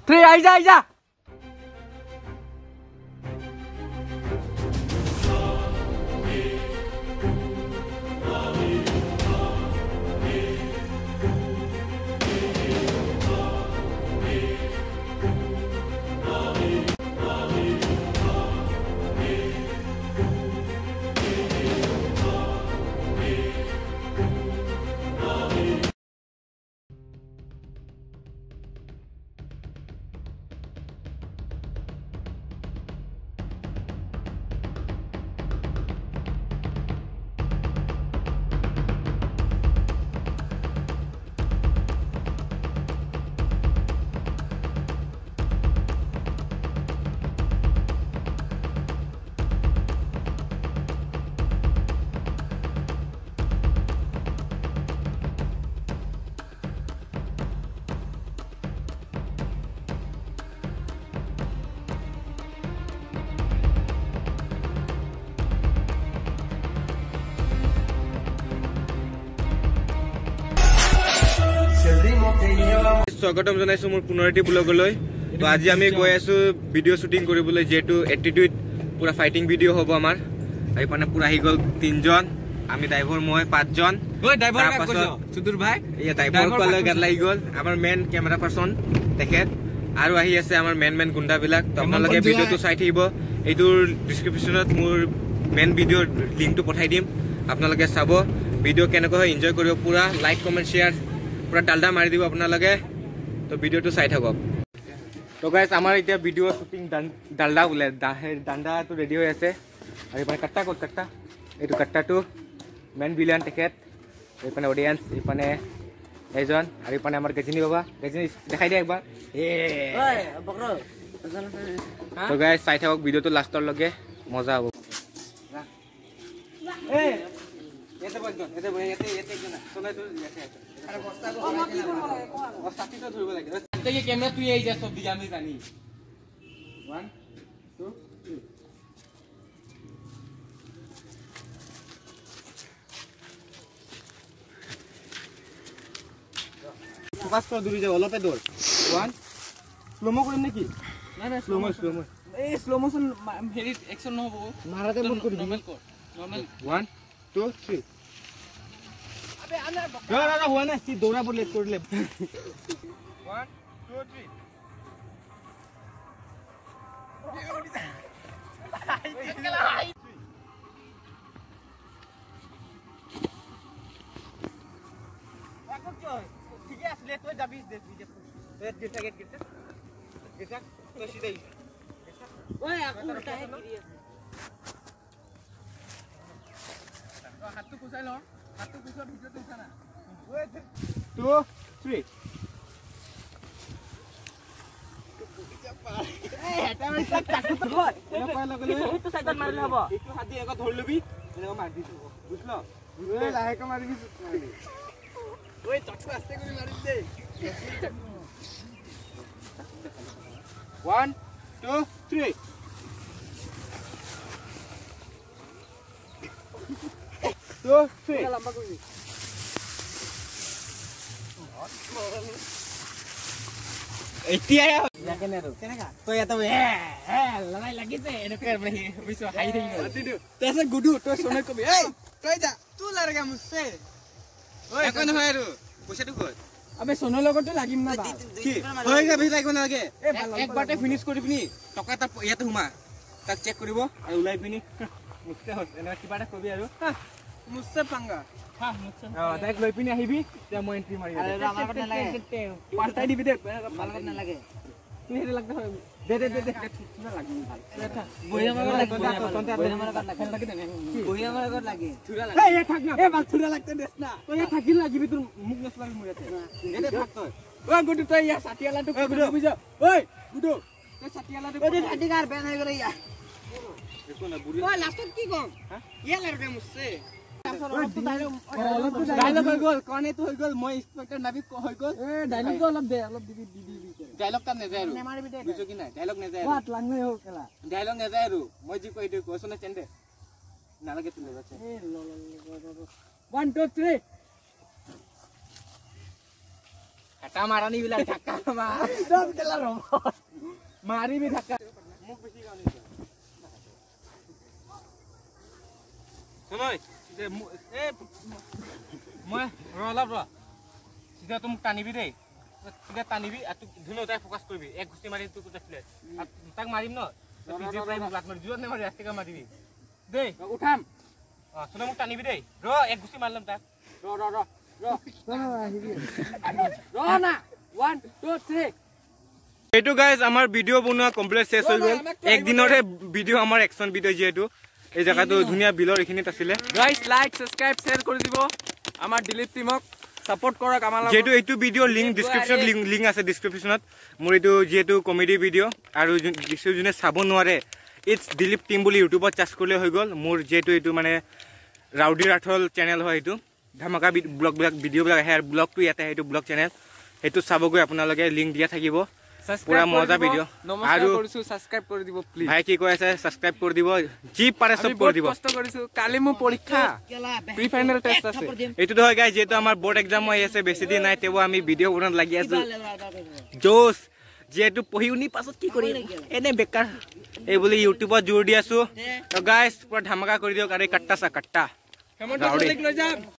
3 আহি যা স্বাগতম জনাইছো মোৰ পুনৰটি ব্লগলৈ। তো আজি আমি গৈ আছো ভিডিঅ শ্বুটিং কৰিবলৈ, যেহেতু এটিটিউড পুৰা ফাইটিং ভিডিঅ হ'ব আমাৰ। এই মানে পুৰা আহি গ'ল 3জন, আমি ড্ৰাইভাৰ মই 5জন। ওই ড্ৰাইভাৰ কাক কৈছ সুদূৰ ভাই? এই ড্ৰাইভাৰ কলে গাত লাগি গ'ল আমাৰ মেন কেমেৰা পাৰসন তেখেত, আৰু আহি আছে আমাৰ মেন গুণ্ডাবিলাক। তো আপোনালোকে ভিডিঅ'টো চাই থাকিব। এইটোৰ ডিসক্ৰিপচনত মোৰ মেন ভিডিঅ'ৰ লিংকটো পঠাই দিম, আপোনালোকে চাব। ভিডিঅ' কেনেকৈ হয় এনজয় কৰিব, পুৰা লাইক কমেণ্ট শ্বেয়াৰ পুৰা ডালডা মাৰি দিব আপোনালোকে। তো ভিডিঅ'টো চাই থাকক। তো গাইজ আমাৰ এতিয়া ভিডিঅ' শ্বুটিং ডালডা বোলে ডাণ্ডাটো ৰেডি হৈ আছে। আৰু এইপানে কাট্টা ক'ত কাট্টা, এইটো কাট্টাটো মেন ভিলিয়ান তেখেত, এইপানে অডিয়েন্স, এইপানে এজন, আৰু এইপানে আমাৰ গেজিনী বাবা। গেজিনী দেখাই দিয়া একবাৰ। তো গাইজ চাই থাকক ভিডিঅ'টো লাষ্টৰলৈকে, মজা হ'ব। কেমেৰা তুই আহি যা, সব দিকে আমি জানি। 1 2 3 ফোকাস কর, দূরে যাও, অলপে দৌড়। 1 স্লোমো কৰিম নেকি? না না স্লোমো এই স্লো মোশন হেৰি অ্যাকশন নহব, মাৰাতে মুড কৰি নরমাল কৰ, নরমাল। 1 2 3 আবে আনা না হোৱা নাই, কি দৌৰা বৰ লেট কৰিলে। 1 2 3 ঠিকে আছে, তই যাবি হাতটো কুচাই ল, হাতটো কুচোৱা ভিডিঅ'টো উঠা না। 2 3 1 2 3 2 3 লম্বা কৰিবি। এতিয়া কেনেকা তই এটা লৰাই লাগিছে এনেকৈ বুজিছ, হাই থাকিব। তাৰপিছত গুডু তই সোনে কবি, এই তই যা তু লৰগা মুছে, ঐ একো নহয় আৰু পইচাটো ক'ত? আবে সোনৰ লগতো লাগিম না, কি হৈ গা বেছি লাগিব নালাগে, একবাৰতে ফিনিশ কৰি পিনি টকা এটা ইয়াতে সোমা, তাক চেক কৰিব আৰু ওলাই পিনি মুছে হ'ল এনেকৈ কিবা এটা কবি আৰু মুছে পাংগা। তাইক লৈ পিনি আহিবি, তেতিয়া মই এণ্ট্ৰি মাৰি পাল্টাই দিবি দে, নালাগে তুমি সেইটো লাগতে হয়। দে দে দে লাগি ভাল লাগতে দেছ না, তই থাকিল লাগিবি, তোৰ মুখ নচলাবি মোৰ ইয়াতে। থাক তই, ঐ গুডু তই ইয়াৰ ছাতিয়ালাটো বুঝ, ঐ গুডু তই ছাতিয়ালাটো ছাতিকাৰ বেন হৈ গ'লে ইয়াৰ একো না বুঢ়ী। ঐ লাষ্টত কি কম, ইয়া লৰগে মুছে ডায়লগ হৈ গ'ল, কৰ্ণেটো হৈ গ'ল, মই ইন্সপেক্টৰ নাবি হৈ গ'ল। ডায়লগটো অলপ দে, অলপ দিবি ডায়লগ তাত নেযায় আৰু বুজিছ কি নাই, ডায়লগ নেযায়, ডায়লগ নেযায় আৰু মই যি কৈ দিওঁ কৈছো না চেণ্ডে নালাগে তুমি। 1 2 3 এটা মাৰানি বিলাক ঢাকা মাৰ দম কেলা ৰব মাৰিবি ঢাকা মোক বেছি গানি শুনৈ যে এ মই ৰলাব ৰ সিধা তুমি টানিবি দেই সিধা টানিবি আৰু ধুনো তাই ফোকাস কৰিবি এক ঘুষি মাৰি তুই কোটা ফ্লেট তাক মাৰিম ন ভিডিও প্ৰাইম লাগ মাৰি জুৰত নে মাৰি ৰাস্তাকা মাৰিবি দেই উঠাম শুন মোক টানিবি দেই ৰ এক ঘুষি মাৰলাম তাক ৰ না 1 2 3 এইটো গাইজ আমাৰ ভিডিও বনোৱা কমপ্লিট শেষ হৈ গ'ল এক দিনৰে ভিডিও আমাৰ একশন ভিডিও যেটো এই জায়গাটো ধুনিয়া বিলৰ এখিনিত আছিল গাইস লাইক সাবস্ক্রাইব শেয়ার কৰি দিব আমাৰ দিলীপ টিমক সাপোর্ট কৰক আমাৰ যেটো এইটো ভিডিও লিংক ডেসক্ৰিপচনত লিংক আছে ডেসক্ৰিপচনত মোৰ এইটো যেটো কমেডি ভিডিও আৰু যোনে চাব নোৱাৰে ইটস দিলীপ টিম বুলি ইউটিউবত চাৰ্চ কৰিলে হৈ গ'ল মোৰ যেটো এইটো মানে ৰাউডি ৰাঠল চেনেল হয় এইটো ধামাকা ব্লগ ভিডিও বিলাক আহে ব্লগটো ইয়াতে এইটো ব্লগ চেনেল এইটো চাবগৈ আপোনালোকে লিংক দিয়া থাকিব পুৰা মজা ভিডিও আৰু সাবস্ক্রাইব কৰি দিব প্লিজ ভাই কি কৈ আছে সাবস্ক্রাইব কৰি দিব জি পাৰে সব কৰি দিব কষ্ট কৰিছো কালি মোৰ পৰীক্ষা প্ৰি ফাইনাল টেষ্ট আছে এইটো হয় গাইজ যেটো আমাৰ বোর্ড এক্সাম হৈ আছে বেছি দিন নাই তেও আমি ভিডিও বনাত লাগি আছো জোস যেটো পঢ়িউনি পাছত কি কৰি এনে বেকাৰ এই বুলি ইউটিউবত জোৰ দি আছো তো গাইজ পুৰা ধামাকা কৰি দিওক আৰু কাট্টা সা কাট্টা হেমন্ত লৈ যাম